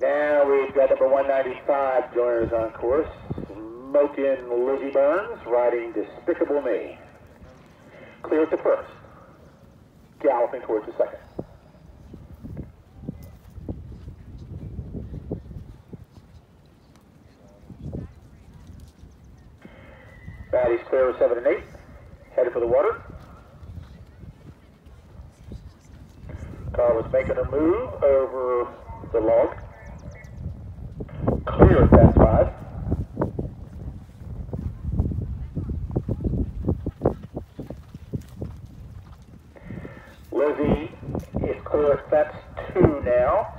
And we've got number 195 joiners on course. Smokin' Lizzie Burns riding Despicable Me. Clear at the first. Galloping towards the second. Maddie's clear of 7 and 8. Headed for the water. Car was making a move over the log. Clear at past 5. Lizzie is clear at fence 2 now.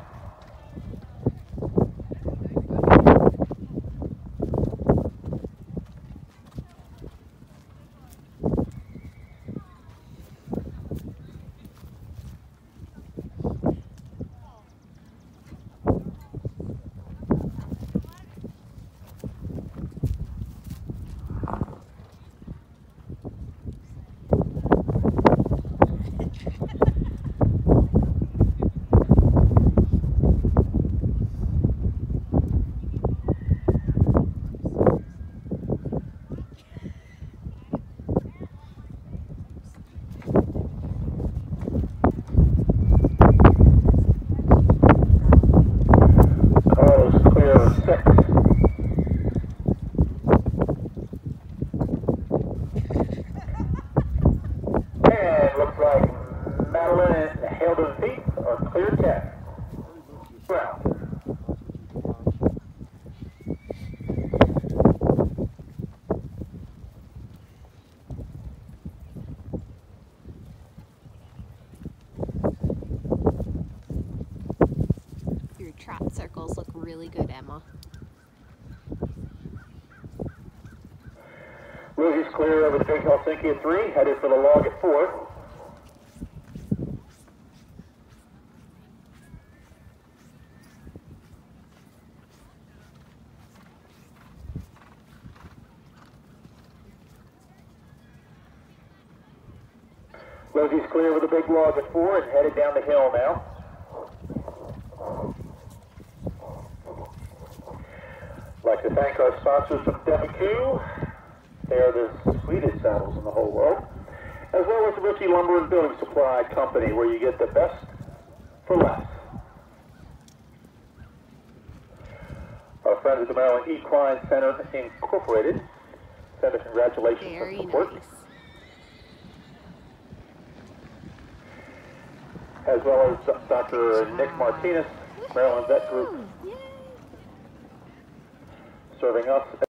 Your trot circles look really good, Emma. Lizzie's clear over the Big Helsinki at 3, headed for the log at 4. Lizzie's clear over the big log at 4 and headed down the hill now. I'd like to thank our sponsors from Demiku. They are the sweetest saddles in the whole world, as well as the Ritchie Lumber and Building Supply Company, where you get the best for less. Our friends at the Maryland Equine Center Incorporated send us congratulations Very and support. nice. As well as Dr. Nick Martinez, Maryland Vet Group, Yay. serving us